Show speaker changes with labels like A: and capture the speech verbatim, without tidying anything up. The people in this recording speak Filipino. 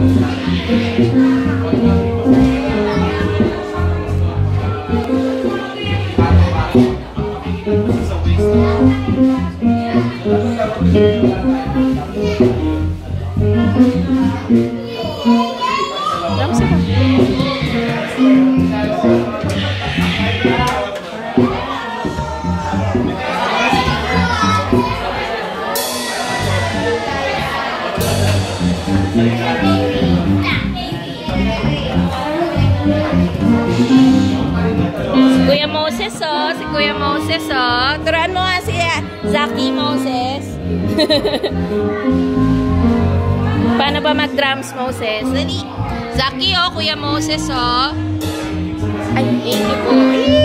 A: Si Kuya Moses, oh. Si Kuya Moses, oh. Turuan mo nga si Zaki Moses. Paano ba mag-drums, Moses? Dali. Zaki, oh. Kuya Moses, oh. Ay, thank you po.